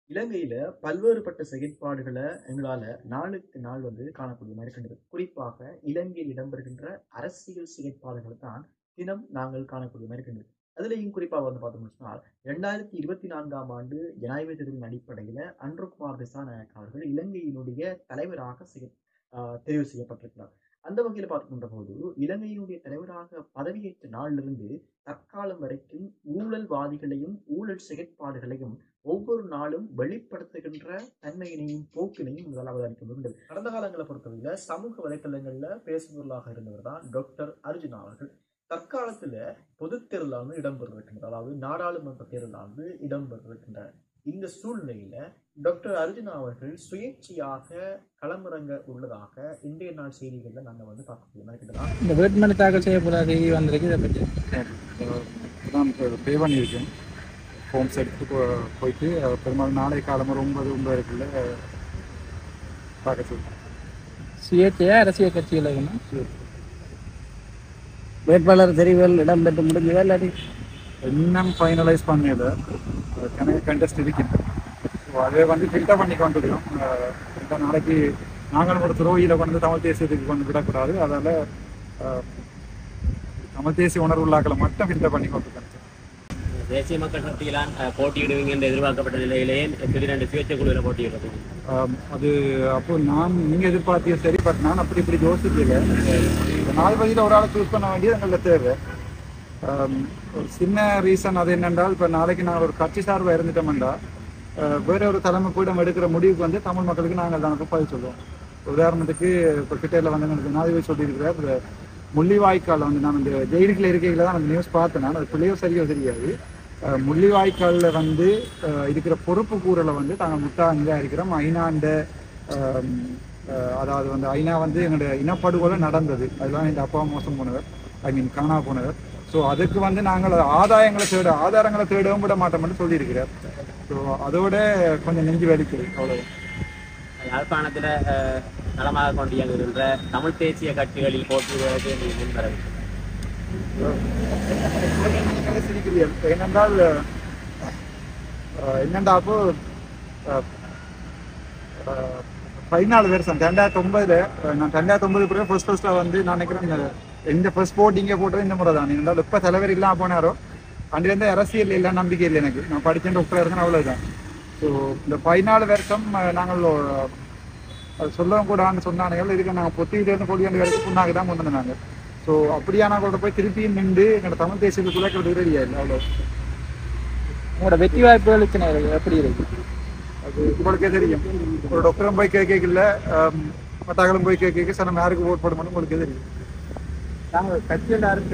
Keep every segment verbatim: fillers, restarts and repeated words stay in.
இலங்கையில பல்வேறுபட்ட செயற்பாடுகளை எங்களால நாளுக்கு நாள் வந்து காணக்கூடிய மாதிரி இருக்கின்றது. குறிப்பாக இலங்கையில் இடம்பெறுகின்ற அரசியல் செயற்பாடுகளை தான் தினம் நாங்கள் காணக்கூடிய மாதிரி இருக்கின்றது. அதுலேயும் குறிப்பாக வந்து பார்த்தோம்னு சொன்னால் இரண்டாயிரத்தி இருபத்தி நான்காம் ஆண்டு ஜனாதிபதி தேர்தலின் அடிப்படையில அன்ருகுமார் திசாநாயக்க அவர்கள் இலங்கையினுடைய தலைவராக செயற் ஆஹ் தெரிவு செய்யப்பட்டிருக்கிறார். அந்த வகையில் பார்க்கின்ற போது இலங்கையினுடைய தலைவராக பதவியேற்ற நாளிலிருந்து தற்காலம் வரைக்கும் ஊழல்வாதிகளையும் ஊழல் செயற்பாடுகளையும் ஒவ்வொரு நாளும் வெளிப்படுத்துகின்ற தன்மையினையும் போக்கினையும் உங்களால் அவதானிக்க முடிந்தது. கடந்த காலங்களை பொறுத்தவரையில சமூக வலைத்தளங்கள்ல பேசுபொருளாக இருந்தவர் தான் டாக்டர் அர்ஜுனா அவர்கள். தற்காலத்துல பொது தேர்தலானது இடம்பெறுகின்றது, அதாவது நாடாளுமன்ற தேர்தலானது இடம்பெறுகின்ற இந்த சூழ்நிலையில டாக்டர் அர்ஜுனா அவர்கள் சுயேட்சையாக களமிறங்க உள்ளதாக இன்றைய நாள் செய்திகள்ல நாங்க வந்து பார்க்கக்கூடிய மாதிரி இந்த வேட்புமனு தாக்கல் செய்யப்படாத செய்தி வந்திருக்கு. இதை பற்றி நான் பே பண்ணியிருக்கேன். ஃபார்ம்ஸ் எடுத்து போயிட்டு பெரும்பாலும் நாளை காலமாக ஒன்பது ஒன்பதுக்குள்ள பார்க்க சொல்லுவேன். சுயேட்சையா அரசியல் கட்சிகள் வேட்பாளர் தெரிவுகள் இடம்பெற்று முடிஞ்சதா இல்லாட்டி இன்னும் ஃபைனலைஸ் பண்ணல. கணக்கு கண்டெஸ்ட் இருக்கின்றேன். ஸோ அதை வந்து ஃபில்டர் பண்ணி கொண்டுக்கிறோம். நாளைக்கு நாங்களும் ஒரு துரோகியில் கொண்டு தமிழ் தேசியத்துக்கு கொண்டு விடக்கூடாது. அதால் தமிழ் தேசிய உணர்வு உள்ளாக்களை மட்டும் ஃபில்டர் பண்ணி கொண்டுக்கிறோம். தேசிய மக்கள் சக்தியிலான் போட்டியிடுவீங்க என்று எதிர்பார்க்கப்பட்ட நிலையிலேயே திடீரென்று சுயேட்சை குழுவில் போட்டியிடுறது அது அப்போ நான் நீங்கள் எதிர்பார்த்திய சரி, பட் நான் அப்படி இப்படி யோசிக்கல. நாலு வழியில் ஒரு ஆளை சூஸ் பண்ண வேண்டியது எங்களுக்கு தேவை. ஒரு சின்ன ரீசன் அது என்னென்றால், இப்போ நாளைக்கு நான் ஒரு கட்சி சார்பாக இருந்துட்டோம்டா வேற ஒரு தலைமை கூடம் எடுக்கிற முடிவுக்கு வந்து தமிழ் மக்களுக்கு நாங்கள் தான் பதில் சொல்லுவோம். உதாரணத்துக்கு இப்போ கிட்டேல வந்து எனக்கு நாதிபதி சொல்லியிருக்கிறார், முள்ளிவாய்க்கால் வந்து நான் இந்த ஜெயிலுக்குள்ள இருக்கையில் தான் அந்த நியூஸ் பார்த்தேன். நான் அது பிள்ளையோ சரியோ தெரியாது. முள்ளிவாய்க்காலில் வந்து இருக்கிற பொறுப்பு கூறலை வந்து நாங்கள் முட்டாங்க இருக்கிறோம். ஐநாண்ட அதாவது வந்து ஐநா வந்து எங்களுடைய இனப்படுகொலை நடந்தது. அதெல்லாம் எங்கள் அப்பா மோசம் போனவர், ஐ மீன் காணா போனவர். ஸோ அதுக்கு வந்து நாங்கள் ஆதாயங்களை தேட ஆதாரங்களை தேடவும் விட மாட்டோம்னு சொல்லியிருக்கிறார். ஸோ அதோட கொஞ்சம் நெஞ்சு வலிக்குது, அவ்வளோ. யாழ்ப்பாணத்தில் நலமாக கொண்டு இயங்குகின்ற தமிழ் தேசிய கட்சிகளில் போட்டியிடுவதற்கு நீங்கள் முன்வரவில்லை. சிரிக்கிறீர்கள் ஏனென்றால் என்னண்டா அப்போ பதினாலு வருஷம் ரெண்டாயிரத்தி ஒன்பதுல நான் ரெண்டாயிரத்தி ஒன்பது பிறகு ஃபர்ஸ்ட் ஃபர்ஸ்டா வந்து நான் நினைக்கிறேன் இந்த ஃபர்ஸ்ட் போட்டிங்கே போட்டது இந்த முறை தான். இருந்தாலும் இப்போ தலைவர் இல்லாம போனாரோ அன்றிலிருந்து அரசியல் இல்லை, நம்பிக்கை இல்லை எனக்கு. நான் படிச்சேன் டாக்டர் இருக்கேன், அவ்வளவுதான். ஸோ இந்த பதினாலு வருஷம் நாங்கள் அது சொல்லவும் கூடாதுன்னு சொன்னாங்க. இதுக்கு நாங்கள் பொத்தியிலேருந்து கொடியாண்டு வரைக்கும் புண்ணாக தான் கொண்டு வந்தாங்க. ஸோ அப்படியான கூட போய் திருப்பியும் நின்று எங்களோட தமிழ் தேசியத்தை குறைக்கிறது ரெடியா இல்லை, அவ்வளோ. உங்களோட வெற்றி வாய்ப்புகளுக்கு எப்படி இருக்கு அது உங்களுக்கே தெரியும். ஒரு டாக்டரும் போய் கேட்கல, மற்றவங்களும் போய் கேட்க சார் நம்ம யாருக்கு ஓட் போட உங்களுக்கே தெரியும். நாங்கள் கட்சியில் ஆரம்பிக்க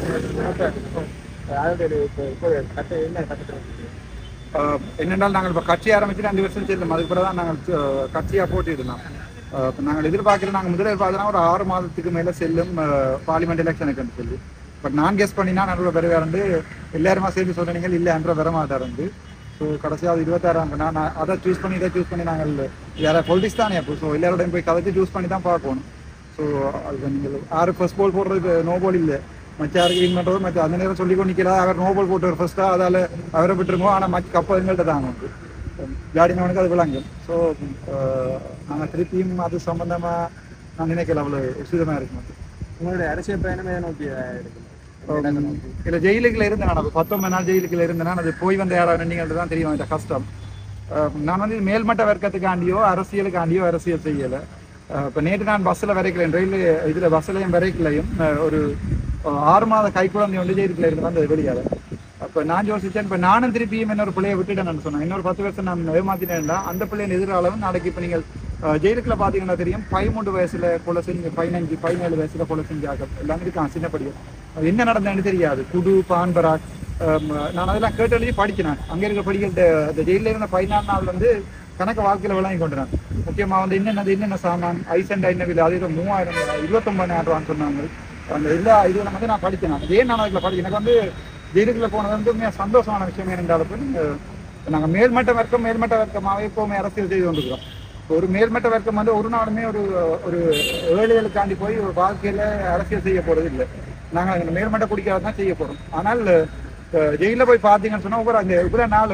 என்னென்றால் நாங்கள் இப்போ கட்சி ஆரம்பிச்சு ரெண்டு வருஷம் செல்லும். அதுக்கு பிறகு தான் நாங்கள் கட்சியாக போட்டிருந்தோம். நாங்கள் எதிர்பார்க்குறோம், நாங்கள் முதல் எதிர்பார்க்குறோம் ஒரு ஆறு மாதத்துக்கு மேலே செல்லும் பார்லிமெண்ட் எலெக்ஷனுக்கு சொல்லி. பட் நான் கெஸ் பண்ணினா நல்ல பெருவாரண்டு எல்லாருமா சேர்ந்து சொல்கிறீங்க இல்லை என்ற வர மாட்டாருந்து. ஸோ கடைசியாக இருபத்தாறாம் நான் அதை சூஸ் பண்ணி இதை சூஸ் பண்ணி நாங்கள் வேற பொலிட்டிக்ஸ் தானே அப்போ. ஸோ எல்லாரோடையும் போய் கதைச்சு சூஸ் பண்ணி தான் பார்க்கணும். ஸோ அது நீங்கள் ஆறு ஃபர்ஸ்ட் பால் போடுறதுக்கு நோ பால் இல்லை, மற்ற யாருக்கு வின் பண்ணுறது மற்ற அந்த நேரம் சொல்லிக்கோ நிற்கலாம். அவர் நோ பால் போட்டு ஃபர்ஸ்ட்டாக அதால் அவரை விட்டுருமோ. ஆனால் மற்ற கப்பல் எங்கள்கிட்ட தாங்க வந்து விளையாடினவனுக்கு அது விளங்கும். ஸோ நாங்கள் திருப்பியும் அது சம்பந்தமாக நான் நினைக்கல அவ்வளோ உசிதமாக இருக்கும். உங்களுடைய அரசியல் பயணமே நோக்கி இருக்கு இல்லை ஜெயிலுக்குள்ள இருந்தேன். நான் பத்தொன்பது நாள் ஜெயிலுக்குள்ள இருந்தேன். அது போய் வந்த யாராவது நீங்கள் தான் தெரியும் இந்த கஷ்டம். நான் வந்து மேல்மட்ட வர்க்கத்துக்காண்டியோ அரசியலுக்காண்டியோ அரசியல் செய்யலை. இப்போ நேற்று நான் பஸ்ஸில் வரைக்கலையும் ரயில் இதில் பஸ்ஸிலையும் வரைக்கலையும் ஒரு ஆறு மாத கைக்குழந்தை வந்து ஜெயிலுக்குள்ள இருந்து வந்து வெளியால. அப்போ நான் யோசிச்சேன், இப்போ நானும் திருப்பியும் இன்னொரு பிள்ளையை விட்டுட்டேன்னு சொன்னேன். இன்னொரு பத்து வருஷம் நான் ஏமாத்தினேன்டா அந்த பிள்ளையின் எதிராளவும் நாளைக்கு இப்போ நீங்கள் ஜெயிலுக்குள்ள பார்த்தீங்கன்னா தெரியும், பதிமூன்று வயசுல கொலை செஞ்சு பதினஞ்சு பதினேழு வயசுல கொலை செஞ்சாங்க எல்லாம் இருக்கான் சின்ன படியும். என்ன நடந்ததுன்னு தெரியாது. குடு பான்பராக் நான் அதெல்லாம் கேட்டு எழுதி படிக்கிறேன். அங்கே இருக்கிற படிக்கிற அந்த ஜெயிலில் இருந்த பதினாலு நாள் வந்து கணக்கு வாழ்க்கையில் விளங்கி கொண்டுறேன். முக்கியமாக வந்து என்னென்னது என்னென்ன சாமான் ஐசண்டா என்ன இல்லை அது மூவாயிரம் இருபத்தொம்பதாயிரம் ரூபான்னு சொன்னாங்க. அந்த எல்லா இதுவும் வந்து நான் படித்தேன். அதே நான் அதில் படிக்கிறேன். எனக்கு வந்து ஜெயிலுக்குள்ள போனது வந்து உண்மையாக சந்தோஷமான விஷயம் என்னென்றாலும் நாங்கள் மேல்மட்ட வர்க்கம் மேல்மட்ட வர்க்கமாகவே எப்போவுமே அரசியல் செய்து கொண்டிருக்கிறோம். ஒரு மேல்மட்ட வர்க்கம் வந்து ஒரு நாளுமே ஒரு ஒரு ஏழைகளுக்காண்டி போய் ஒரு வாழ்க்கையில் அரசியல் செய்ய போகிறது இல்லை. நாங்கள் அந்த மேல்மட்ட குடிக்காத தான் செய்ய போகிறோம். ஆனால் ஜெயிலில் போய் பார்த்தீங்கன்னு சொன்னால் ஒவ்வொரு அந்த இவ்வளோ நாளும்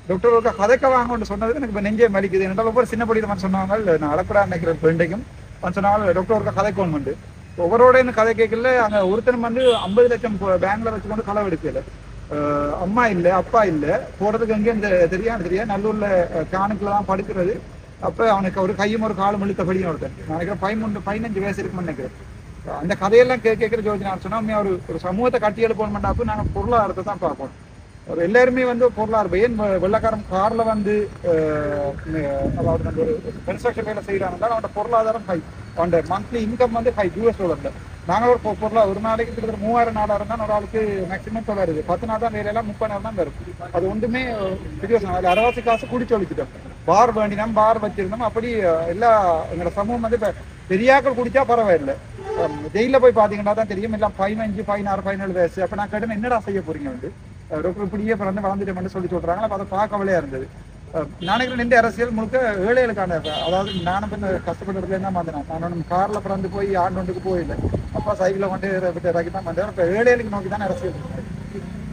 டாக்டர் ஒரு கதைக்க வாங்கன்னு சொன்னது எனக்கு இப்போ நெஞ்சே மலிக்குது. என்னடா ஒவ்வொரு சின்ன படிக்கிறவன் சொன்னாங்க நான் அழக்கூடாது நினைக்கிற ஃப்ரெண்டைக்கும் சொன்னாங்க டாக்டர் ஒரு கதைக்கோன் வந்து ஒவ்வொருவோட இந்த கதை கேட்கல. அங்கே ஒருத்தன் வந்து ஐம்பது லட்சம் பேங்க்ல வச்சுக்கொண்டு களவு எடுக்கல. அம்மா இல்லை அப்பா இல்லை போறதுக்கு எங்கேயும் இந்த தெரியாது தெரியாது நல்லூர்ல காணுக்குள்ள தான் படுக்கிறது. அப்ப அவனுக்கு ஒரு கையும் ஒரு காலும் இழுத்தபடியும் ஒருத்தன் நினைக்கிறேன் பதிமூன்று பதினஞ்சு வயசு இருக்குன்னு நினைக்கிறேன். அந்த கதையெல்லாம் கே கேட்கிற ஜோதி நான் சொன்னா ஒரு ஒரு சமூகத்தை கட்டி எழுப்பணும்னாப்போ நாங்கள் பொருளாதாரத்தை தான் பார்ப்போம். ஒரு எல்லாருமே வந்து பொருளாதாரம் ஏன் வெள்ளக்காரன் கார்ல வந்து அதாவது நம்ம ஒரு கன்ஸ்ட்ரக்ஷன் வேலை செய்யறாங்கன்னா அவனோட பொருளாதாரம் ஹை, அவனோட மந்த்லி இன்கம் வந்து ஹை யூஎஸ் டாலர்ல. நாங்கள் ஒரு பொருளா ஒரு நாளைக்கு கிட்டத்தட்ட மூவாயிரம் நாலாயிரம் தான் ஒரு ஆளுக்கு மேக்சிமம் தொள்ளாயிரம் இருக்குது. பத்து நாள் தான் வேலையெல்லாம் முப்பது நாள் தான் வரும். அது ஒன்றுமே சிச்சுவேஷன் அதில் அரவாசி காசு குடிச்சு ஒழிச்சிட்டோம். பார் வேண்டினோம் பார் வச்சிருந்தோம். அப்படி எல்லா எங்களோட சமூகம் வந்து இப்போ பெரியாக்கள் குடிச்சா பரவாயில்லை. ஜெயிலில் போய் பார்த்தீங்கன்னா தான் தெரியும் எல்லாம் பதினஞ்சு பதினாறு பதினேழு வயசு. அப்போ நான் கேட்டேன் என்னடா செய்ய போறீங்க வந்து டாக்டர் இப்படியே பிறந்து வளர்ந்துட்டோம்னு சொல்லி சொல்றாங்க. அப்போ அதை பார்க்க கவலையா இருந்தது. நாளைக்கு நின்று அரசியல் முழுக்க ஏழைகளுக்கான அதாவது நானும் கொஞ்சம் கஷ்டப்பட்டு தான் வந்தேன். நான் கார்ல பிறந்து போய் ஆண்டு ஒன்றுக்கு போயில்லை. அப்பா சைக்கிளை கொண்டு விட்டு இறக்கி தான் வந்தேன். இப்போ ஏழைகளுக்கு நோக்கி தான் அரசியல்.